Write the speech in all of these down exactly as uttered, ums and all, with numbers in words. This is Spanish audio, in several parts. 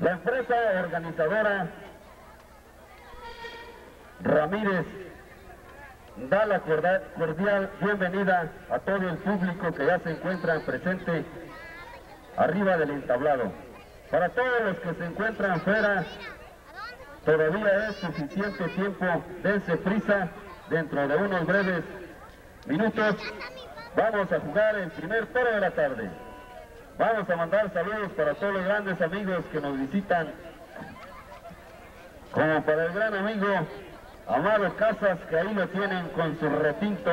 La empresa organizadora Ramírez da la cordial bienvenida a todo el público que ya se encuentra presente arriba del entablado. Para todos los que se encuentran fuera, todavía es suficiente tiempo, dense prisa, dentro de unos breves minutos vamos a jugar el primer toro de la tarde. Vamos a mandar saludos para todos los grandes amigos que nos visitan, como para el gran amigo Amado Casas, que ahí lo tienen con su retinto,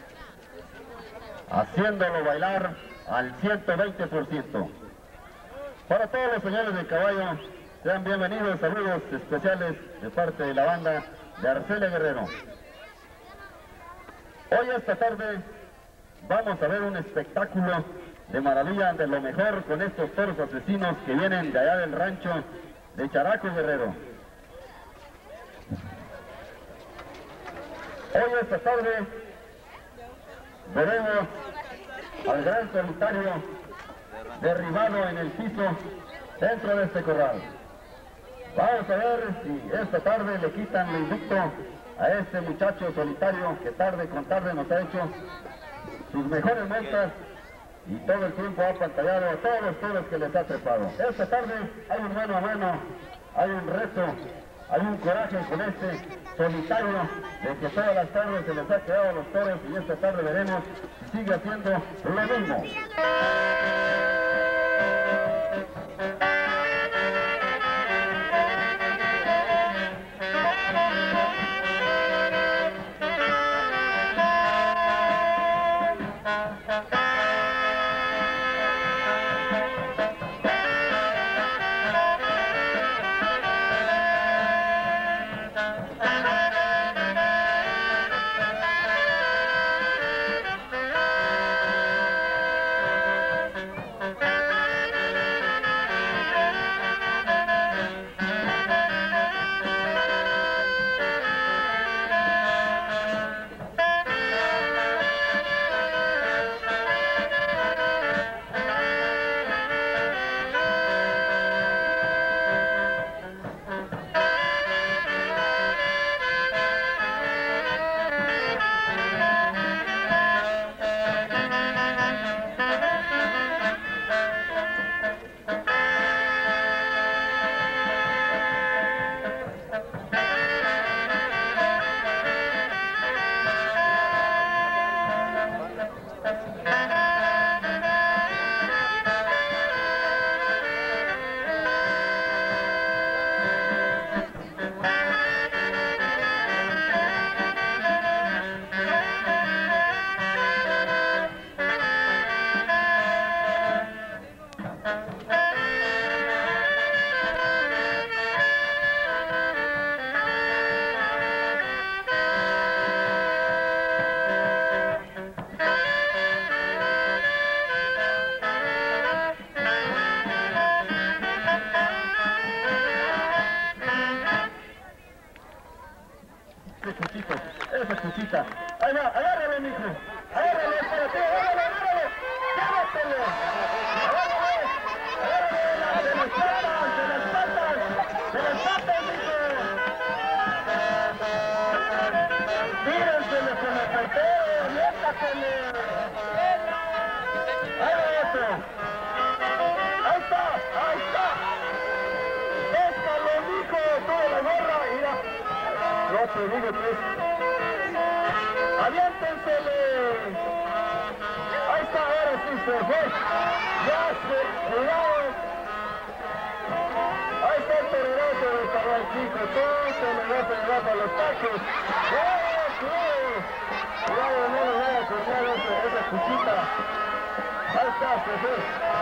haciéndolo bailar al ciento veinte por ciento. Para todos los señores del caballo, sean bienvenidos, saludos especiales de parte de la banda de Arcelia Guerrero. Hoy esta tarde vamos a ver un espectáculo de maravilla, de lo mejor, con estos toros asesinos que vienen de allá del rancho de Characo Guerrero. Hoy esta tarde veremos al gran solitario derribado en el piso dentro de este corral. Vamos a ver si esta tarde le quitan el invicto a este muchacho solitario que tarde con tarde nos ha hecho sus mejores montas y todo el tiempo ha pantallado a todos los toros que les ha trepado. Esta tarde hay un mano a mano, hay un reto, hay un coraje con este solitario de que todas las tardes se les ha quedado a los toros, y esta tarde veremos si sigue haciendo lo mismo. Esa cuchita, ahí va, agárralo, mijo, agárralo, espérate, agárralo, agárralo, llévatelo, agárralo, agárralo, de las patas, de las patas, de las patas, mijo. Tírensele con el cartero, métasele. Ahí va otro, ahí está, ahí está, péscalo, mijo, toda la gorra, mira. No te digo que es... ¡Aviéntensele! Ahí está, ahora sí se fue. Ya se... ¡Cuidado! Ahí está el torerazo de Carranchico. Todo se le va a pegar a los tachos. ¡Cuidado, cuidado! Cuidado, no le vaya a cortar esa, esa cuchita. Ahí está, se fue.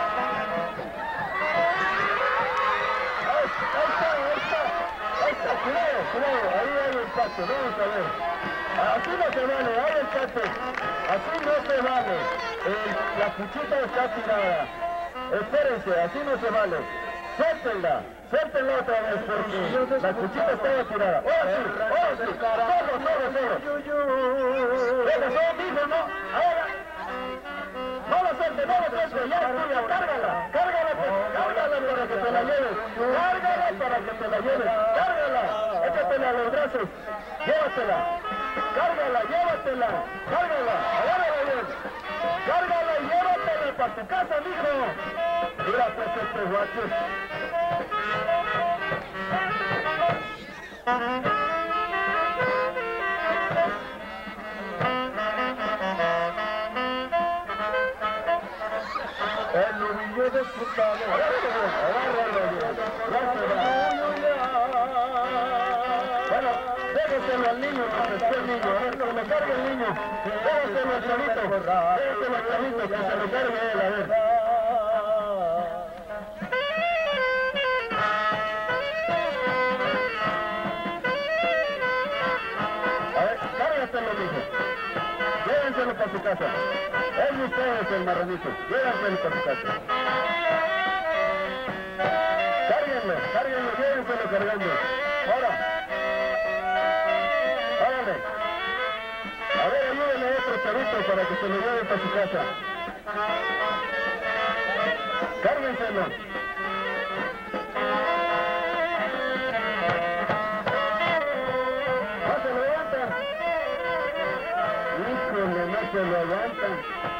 Ahí, ahí está, ahí está. Ahí está, cuidado, cuidado, ahí hay el empate, vamos a ver. Así no se vale, hay empate. Así no se vale. El, la cuchita está tirada. Espérense, así no se vale. Suéltenla, suéltenla otra vez porque la cuchita estaba tirada. Ahora sí, ahora sí. Zorro, zorro, zorro. Bueno, son hijos, ¿no? Ahora. No lo suelte, no lo suelte, ya es tuya, cárgala. Cárgala, pues, cárgala para que te la lleves. Cárgala. para que te la lleves. Cárgala, échatela a los brazos, llévatela. Cárgala, llévatela, cárgala, agárrala bien. Cárgala y llévatela para tu casa, mijo. Mira pues estos guachos. El novillo disfrutado, agárralo, agárralo bien. Ya se va. Bueno, déjeselo al niño, que esté el niño, a ver, que me cargue el niño. Déjeselo al chavito, déjeselo al chavito, que se lo cargue él, a ver. A ver, cárgaselo, mijo. Llévenselo para su casa. Es de ustedes el marranito. Llévenselo para su casa. Cárguenlo, cárguenlo, llévenselo cargando. Ahora. Árale. A ver, ayúdenle a otro chavito para que se lo lleve para su casa. Cárguenselo. No se lo levantan. Híjole, no se lo levantan.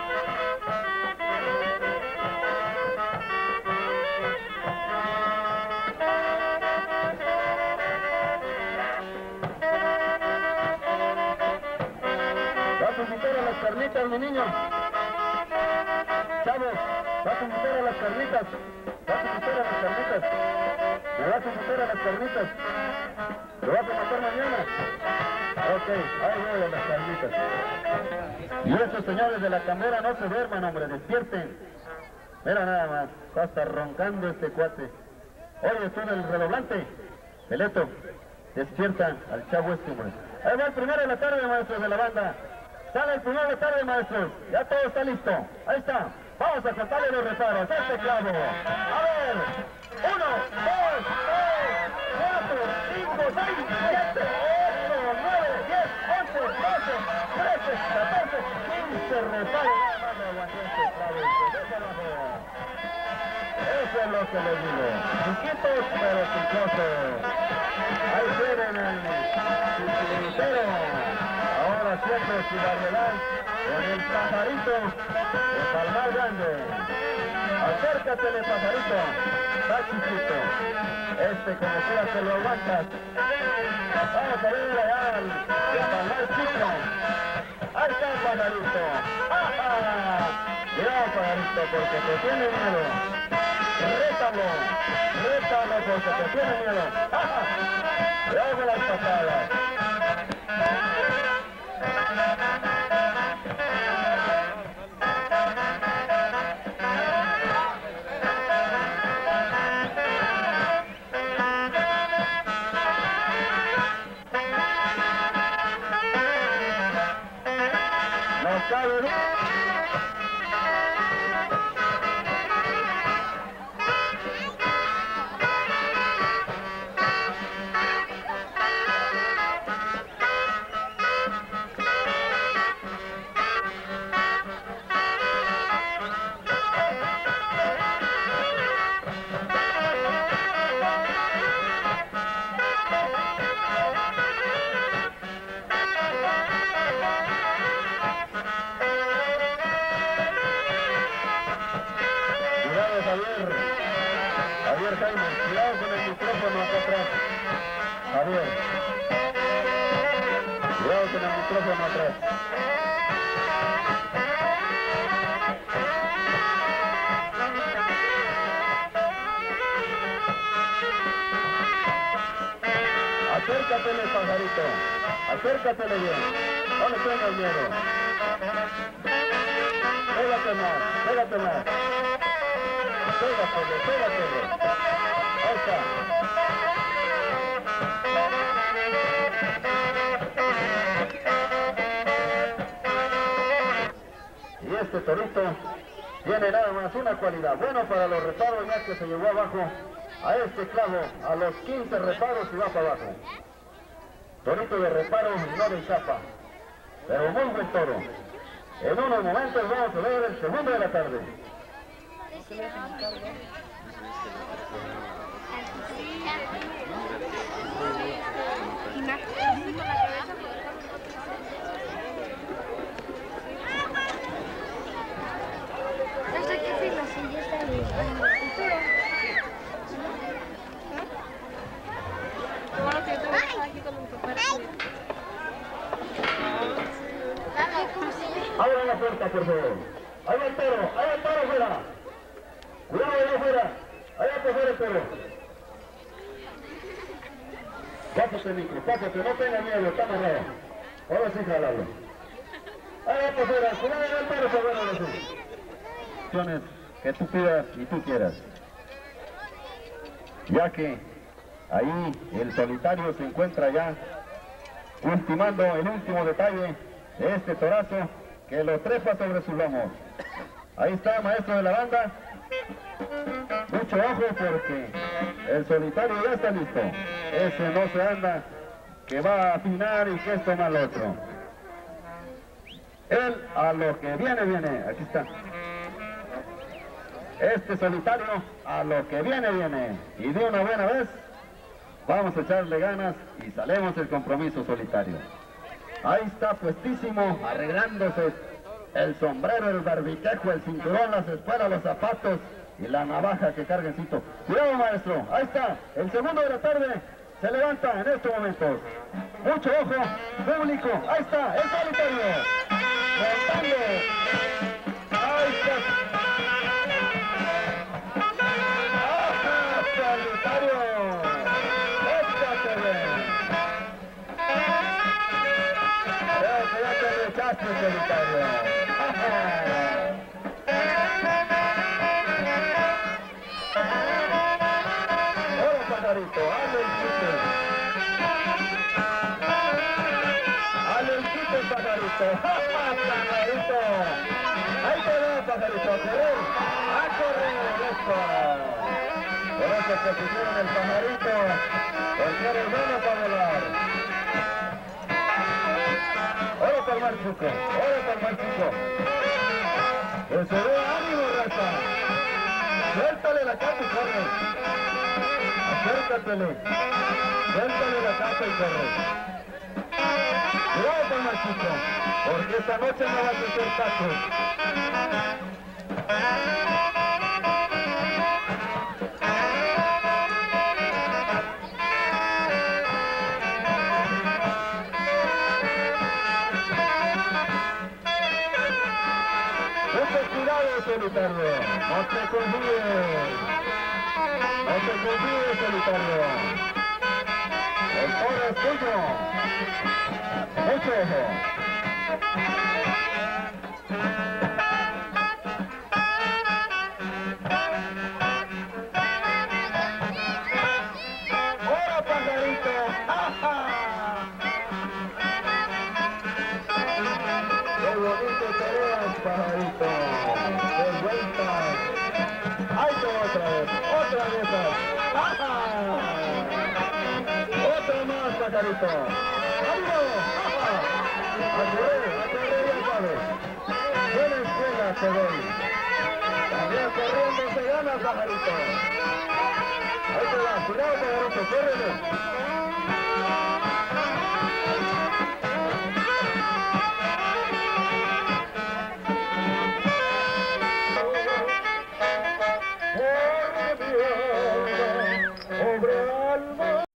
¿Vas a invitar a las carnitas, mi niño? Chavos, ¿vas a invitar a las carnitas? ¿Vas a invitar a las carnitas? ¿Me vas a invitar a las carnitas? ¿Lo vas a matar mañana? Ok, ahí voy a las carnitas. Y esos señores de la cambera no se duerman, hombre, despierten. Mira nada más, va a estar roncando este cuate. Oye, tú del redoblante, Beleto, despierta al chavo este, hombre. Ahí va el primero de la tarde, maestros de la banda. Sale el primero de la tarde, maestros. Ya todo está listo. Ahí está. Vamos a contarle los reparos. Este clavo. A ver. Uno, dos, tres, cuatro, cinco, seis, siete, ocho, nueve, diez, once, doce, trece, catorce, quince reparos. Este clavo. Eso es lo que les digo. Chiquitos pero picosos. Ahí tienen el tintero. Ahora siempre su variedad con el pajarito de Palmar Grande. Acércatele, pajarito. Está chiquito. Este como quiera se lo aguantas. Vamos a ver allá al de Palmar Chico. Ahí está el pajarito. ¡Ja, ja! Cuidado, pajarito, porque te tiene miedo. Rétalo, rétalo porque te tiene miedo. ¡Ja, ja! Cuidado con las patadas. No cabe duda. Javier, Javier Jaime, cuidado con el micrófono acá atrás. Javier, cuidado con el micrófono atrás. Acércatele, pajarito, acércatele bien, no le tengas miedo. Pégate más, pégate más. Pégatele, pégatele. Ahí está. Y este torito tiene nada más una cualidad. Bueno para los reparos, ya que se llevó abajo a este clavo a los quince reparos y va para abajo. Torito de reparo y no de chapa. Pero muy buen toro. En unos momentos vamos a ver el segundo de la tarde. ¿Qué le hacen? Abran la puerta, por favor. Ahí va el toro, ahí va el toro afuera. Cuidado allá afuera. Allá por fuera el toro. Pásate, micro, pásate, no tenga miedo, está amarrado. Ahora sí, jalarlo. Allá por fuera, cuidado allá el toro, por favor, ahora sí. Opciones que tú pidas y tú quieras. Ya que ahí el solitario se encuentra ya ultimando el último detalle de este torazo que lo trepa sobre sus lomos. Ahí está, maestro de la banda. Mucho ojo porque el solitario ya está listo. Ese no se anda, que va a afinar y que esto mal otro. Él a lo que viene, viene. Aquí está. Este solitario a lo que viene, viene. Y de una buena vez vamos a echarle ganas y salemos el compromiso solitario. Ahí está puestísimo, arreglándose el sombrero, el barbiquejo, el cinturón, las espuelas, los zapatos y la navaja que carga encito. Cuidado, maestro, ahí está, el segundo de la tarde se levanta en estos momentos. Mucho ojo, público, ahí está, el solitario. Montando. Ahí está. ¡Ajá, solitario! Echaste, solitario. Hola, pajarito, hazle el quite. Hazle el quite, pajarito. Pajarito. Ahí te va, pajarito, a correr. A correr, eso. Por eso se pusieron el pajarito, porque eres bueno para volar. ¡Ora para el Marchuco! ¡Ora para el Marchuco! ¡Que se ve ánimo, raza! ¡Suéltale la capa y corre! ¡Acércatele! ¡Suéltale la capa y corre! ¡Cuidado para el Marchuco! Porque esta noche no vas a hacer tacos. Solitario, no te confíes, no te confíes, solitario, el toro es tuyo, mucho ojo. ¡Hola, pajarito! ¡Qué bonito te ves, pajarito! ¡Ahí te va otra vez! ¡Otra de esas! ¡Ajá! ¡Otra más, pajarito! ¡Ánimo! ¡Ajá! ¡A correr! ¡A correr, ya sabes! ¡Buena escuela te doy! ¡También corriendo se gana, pajarito! ¡Ahí te va! ¡Cuidado, pajarito! ¡Córrele! Oh,